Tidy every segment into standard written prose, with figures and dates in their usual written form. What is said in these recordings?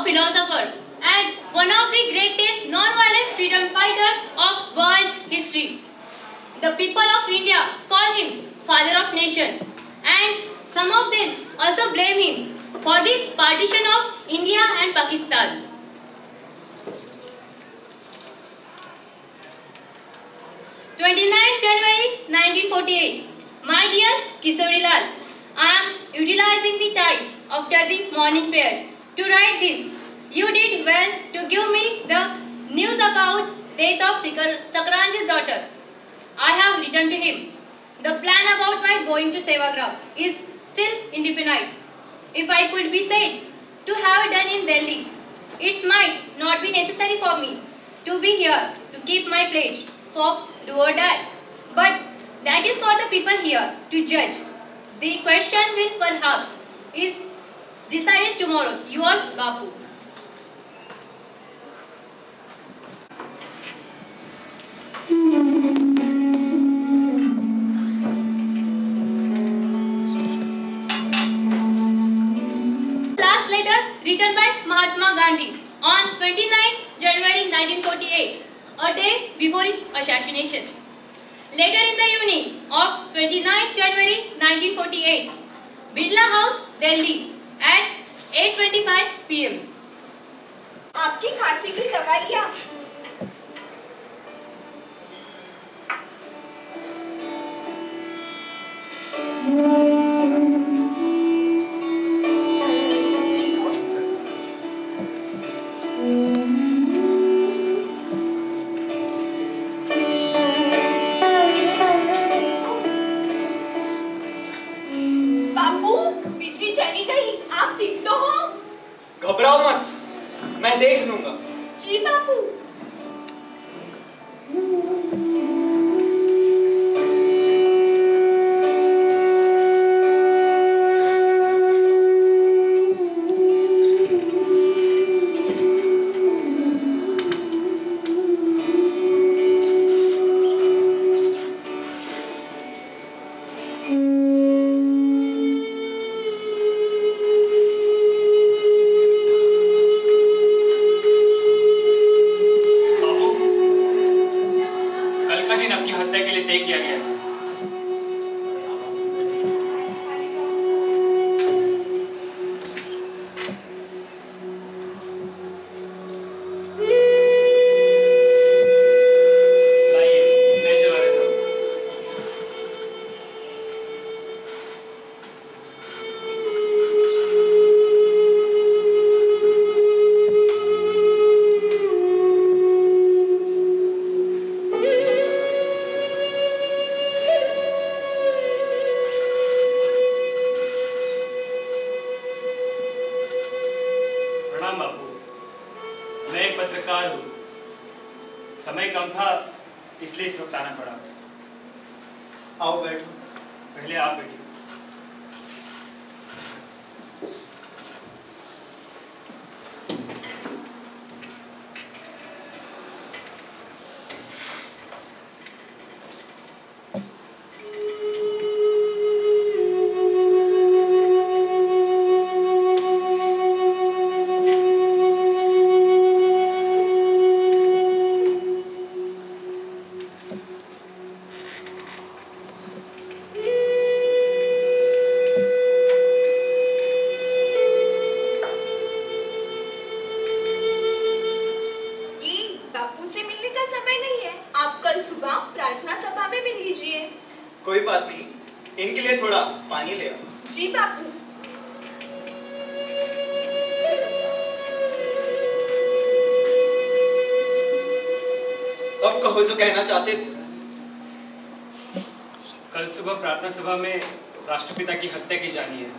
a philosopher, and one of the greatest non-violent freedom fighters of world history. The people of India call him Father of Nation, and some of them also blame him for the partition of India and Pakistan. January 1948. My dear Kishorilal, I am utilizing the time after the morning prayers to write this. You did well to give me the news about death of Sakranji's daughter. I have written to him. The plan about my going to Sevagram is still indefinite. If I could be said to have done in Delhi, it might not be necessary for me to be here to keep my pledge for do or die. But that is for the people here to judge. The question will perhaps is decided tomorrow. Yours, Bapu. Last letter written by Mahatma Gandhi on 29 January 1948, a day before his assassination. Later in the evening of 29 January 1948, Birla House, Delhi, at 8:25 p.m. आपकी खांसी की दवाइयाँ घबराओ मत, मैं देख लूंगा। जी बापू। समय कम था इसलिए इस वक्त आना पड़ा। आओ बैठो। पहले आप बैठिए। कोई बात नहीं, इनके लिए थोड़ा पानी ले आओ। जी बापू। अब कहो जो कहना चाहते थे। कल सुबह प्रार्थना सभा में राष्ट्रपिता की हत्या की जानी है।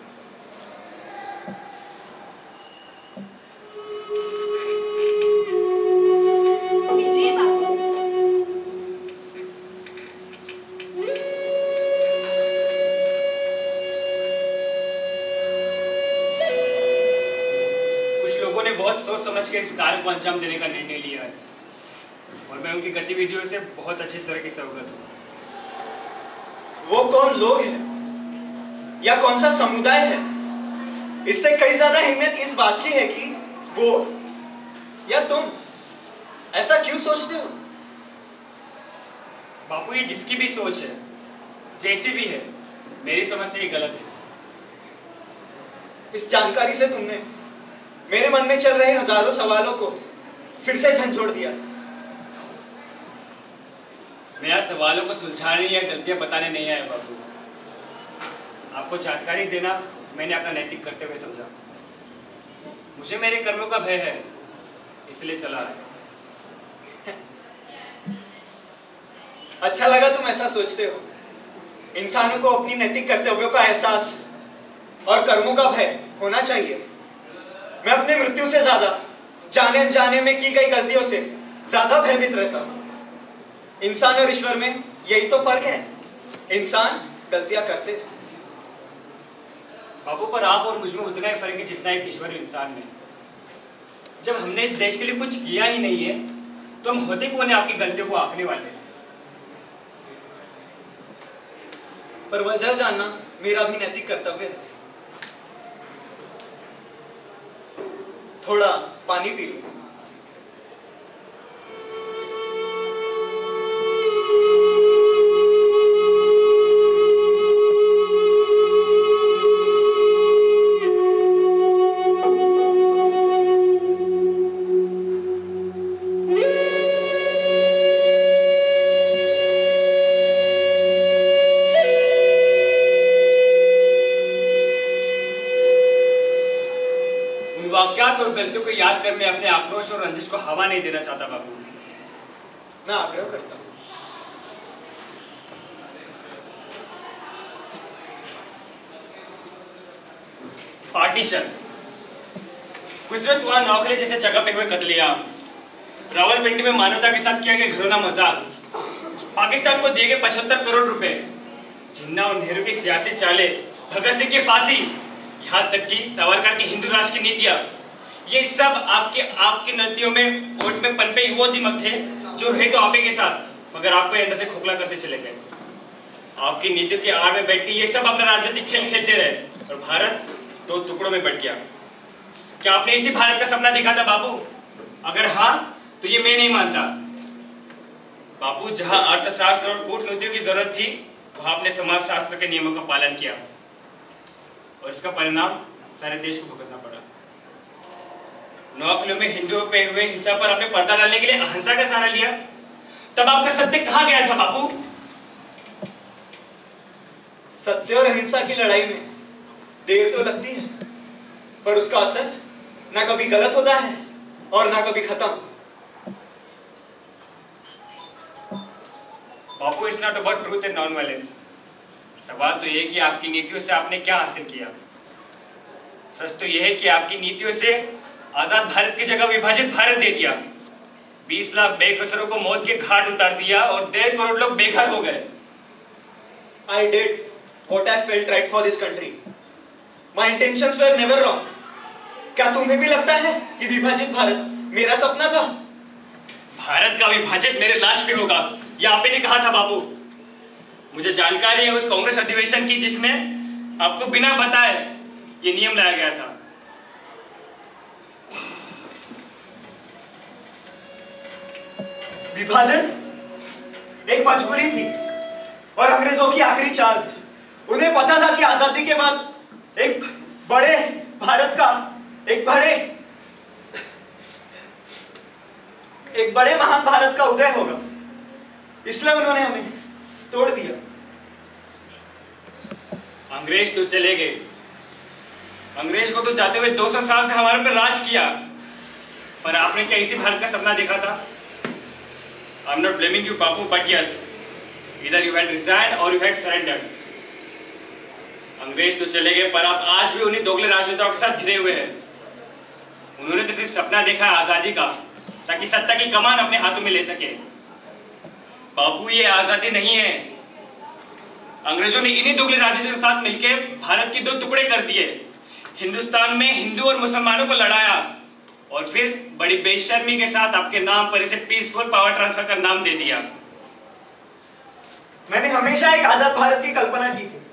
सोच समझ के इस कार्य को अंजाम देने का निर्णय लिया है और मैं उनकी गतिविधियों से बहुत अच्छी तरीके से अवगत हूँ। वो कौन लोग हैं या कौन सा समुदाय है? इससे कई ज्यादा अहमियत इस बात की है कि वो या तुम ऐसा क्यों सोचते हो? बापू ये जिसकी भी सोच है, जैसी भी है, मेरी समझ से ये गलत है। इस जानकारी से तुमने मेरे मन में चल रहे हजारों सवालों को फिर से झंझोड़ दिया। मैं यहाँ सवालों को सुलझाने या गलतियां बताने नहीं आया बाबू। आपको जानकारी देना मैंने अपना नैतिक कर्तव्य समझा। मुझे मेरे कर्मों का भय है, इसलिए चला आया। अच्छा लगा तुम ऐसा सोचते हो। इंसानों को अपनी नैतिक कर्तव्यों का एहसास और कर्मों का भय होना चाहिए। मैं अपनी मृत्यु से ज्यादा जाने अनजाने में की गई गलतियों से ज्यादा भयभीत रहता हूं। इंसान और ईश्वर में यही तो फर्क है। इंसान गलतियां करते हैं। बाबू पर आप और मुझ में उतना ही फर्क है जितना एक ईश्वर इंसान में। जब हमने इस देश के लिए कुछ किया ही नहीं है तो हम होते कौन है आपकी गलतियों को आंकने वाले? पर वजह जानना मेरा भी नैतिक कर्तव्य है। थोड़ा पानी पी लो। वाक्यात और गलतियों को याद कर मैं अपने आक्रोश और रंजिश को हवा नहीं देना चाहता बाबू। मैं आग्रह करता हूं। पार्टीशन, गुजरात वहां नौकरी जैसे जगह पे हुए कत्लेआम, रावलपिंडी में मानवता के साथ किया गया घिनौना मजाक, पाकिस्तान को दिए गए 75 करोड़ रुपए, जिन्ना और नेहरू की सियासी चालें, भगत सिंह की फांसी, यहाँ तक कि सावरकर की हिंदू राष्ट्र की नीतियां, ये सब आपकी नीतियों में वोट में पनपे वो दिमाग थे जो रहे तो आपे के साथ, मगर आपको अंदर से खोखला करते चले गए। आपकी नीतियों के आड़ में बैठ के ये सब अपना राजनीतिक खेल खेलते रहे और भारत 2 टुकड़ों में बट गया। क्या आपने इसी भारत का सपना देखा था बाबू? अगर हाँ तो ये मैं नहीं मानता। बाबू, जहां अर्थशास्त्र और कूटनीतियों की जरूरत थी वहां आपने समाजशास्त्र के नियमों का पालन किया और इसका परिणाम सारे देश को भुगतना पड़ा। नौकरियों में हिंदुओं पे हुए हिंसा पर आपने पर्दा डालने के लिए अहिंसा का सहारा लिया। तब आपका सत्य कहां गया था बाबू? सत्य और अहिंसा की लड़ाई में देर तो लगती है, पर उसका असर ना कभी गलत होता है और ना कभी खत्म। बाबू, it's not about truth and non violence. सवाल तो यह है कि आपकी नीतियों से आपने क्या हासिल किया। सच तो यह है कि आपकी नीतियों से आजाद भारत की जगह विभाजित भारत दे दिया, 20 लाख बेकसरों को मौत के घाट उतार दिया और 1.5 करोड़ लोग बेघर हो गए। I did what I felt right for this country. My intentions were never wrong. क्या तुम्हें भी लगता है कि विभाजित भारत मेरा सपना था? भारत का विभाजित मेरे लाश पे होगा, यह आपने कहा था बाबू। मुझे जानकारी है उस कांग्रेस अधिवेशन की जिसमें आपको बिना बताए ये नियम लाया गया था। विभाजन एक मजबूरी थी और अंग्रेजों की आखिरी चाल। उन्हें पता था कि आजादी के बाद एक बड़े भारत का एक बड़े महान भारत का उदय होगा, इसलिए उन्होंने हमें तोड़ दिया। अंग्रेज तो चले गए, अंग्रेज को तो जाते हुए 200 साल से हमारे पर राज किया, पर आपने क्या इसी भारत का सपना देखा था? I'm not blaming you, Babu, but yes, either you had resigned or you had surrendered. अंग्रेज तो चले गए, पर आप आज भी उन्हीं दोगले राजनेताओं के साथ घिरे हुए हैं। उन्होंने तो सिर्फ सपना देखा है आजादी का, ताकि सत्ता की कमान अपने हाथों में ले सके। बाबू, ये आजादी नहीं है। अंग्रेजों ने इन्हीं दोगले राजनेताओं के साथ मिलकर भारत की 2 टुकड़े कर दिए, हिंदुस्तान में हिंदू और मुसलमानों को लड़ाया और फिर बड़ी बेशर्मी के साथ आपके नाम पर इसे पीसफुल पावर ट्रांसफर का नाम दे दिया। मैंने हमेशा एक आजाद भारत की कल्पना की थी,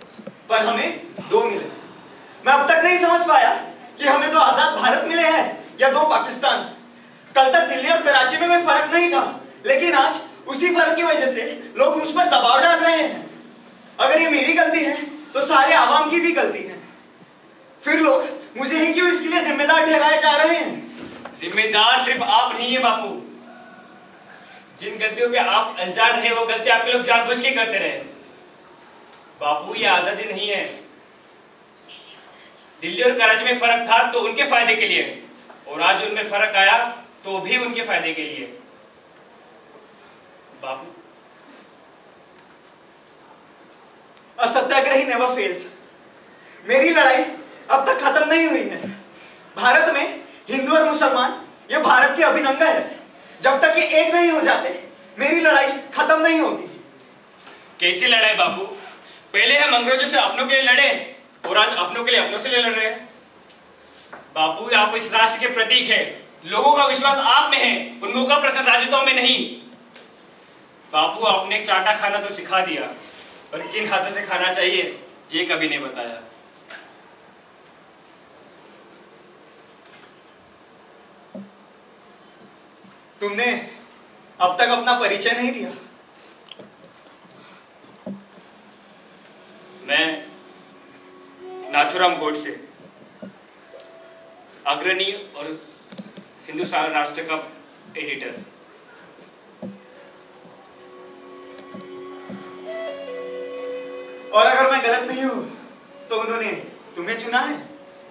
पर हमें 2 मिले। मैं अब तक नहीं समझ पाया कि हमें तो आजाद भारत मिले हैं या दो पाकिस्तान। कल तक दिल्ली और कराची में कोई फर्क नहीं था, लेकिन आज उसी फर्क की वजह से लोग मुझ पर दबाव डाल रहे हैं। अगर ये मेरी गलती है तो सारे आवाम की भी गलती है। फिर लोग मुझे ही क्यों इसके लिए जिम्मेदार ठहराए जा रहे हैं? जिम्मेदार सिर्फ आप नहीं है बापू। जिन गलतियों पे आप अनजान रहे वो गलती आपके लोग जानबूझ के करते रहे। बापू ये आजादी नहीं है। दिल्ली और कराची में फर्क था तो उनके फायदे के लिए, और आज उनमें फर्क आया तो भी उनके फायदे के लिए। बापू असत्याग्रही नेवर फेल्स। मेरी लड़ाई अब तक खत्म नहीं हुई है। भारत में हिंदू और मुसलमान ये भारत के अभिन्न अंग है। जब तक ये एक नहीं हो जाते मेरी लड़ाई खत्म नहीं होगी। कैसी लड़ाई बापू? पहले हम अंग्रेजों से अपनों के लिए लड़े और आज अपनों के लिए अपनों से लड़ रहे हैं। बापू आप इस राष्ट्र के प्रतीक है। लोगों का विश्वास आप में है, उनमें का प्रश्न राजनेताओं में नहीं। बापू आपने चाटा खाना तो सिखा दिया, पर किन हाथों से खाना चाहिए ये कभी नहीं बताया। तुमने अब तक अपना परिचय नहीं दिया। मैं नाथुराम गोडसे, अग्रणी और हिंदुस्तान राष्ट्र का एडिटर। और अगर मैं गलत नहीं हूं तो उन्होंने तुम्हें चुना है।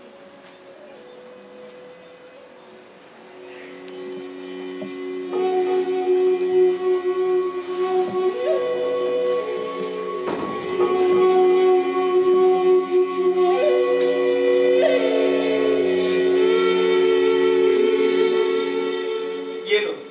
ये लो।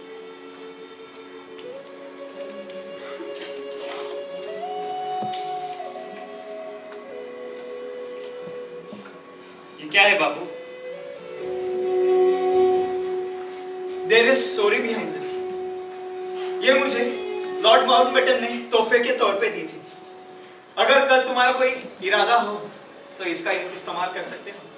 ये क्या है बापू? There is story behind this. ये मुझे लॉर्ड माउंटबेटन ने तोहफे के तौर पे दी थी। अगर कल तुम्हारा कोई इरादा हो तो इसका इस्तेमाल कर सकते हो।